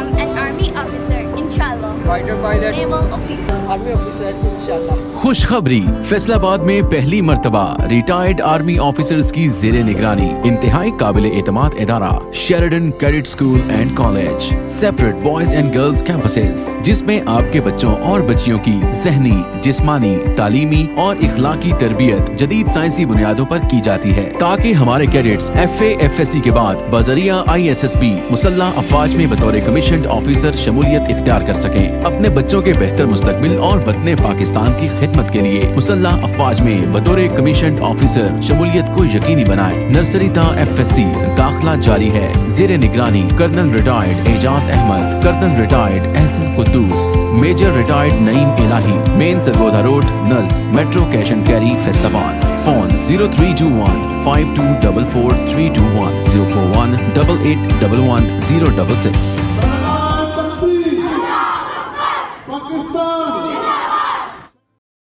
become an army officer, inshallah. Fighter pilot, Naval officer. army officer, inshallah. खुशखबरी, फैसलाबाद में पहली मर्तबा रिटायर्ड आर्मी ऑफिसर्स की ज़ेरे निगरानी इंतहाई काबिल एतमाद इदारा Sheridan cadet school and college, separate boys and girls campuses, जिसमें आपके बच्चों और बच्चियों की ज़हनी, जिस्मानी, तालीमी और इखलाकी तरबियत जदीद साइंसी बुनियादों पर की जाती है, ताकि हमारे कैडेट्स FA FSC के बाद बजरिया ISSB मुसल्लह अफवाज में बतौर कमीशन्ड ऑफिसर शमूलियत इख्तियार कर सकें। अपने बच्चों के बेहतर मुस्तकबिल और वतन पाकिस्तान की खिदमत के लिए मुसल्लह अफवाज में बतौर कमीशन्ड ऑफिसर शमूलियत को यकीनी बनाए। नर्सरी ता FSC दाखिला जारी है। ज़ेरे निगरानी colonel retired Ejaz Ahmed, colonel retired Ehsan Quddus, major retired Naeem Ilahi, main Sargodha road, नज़द, metro cash and carry, Faisalabad. Phone 0321 5244 321 041 8811 066। Pakistan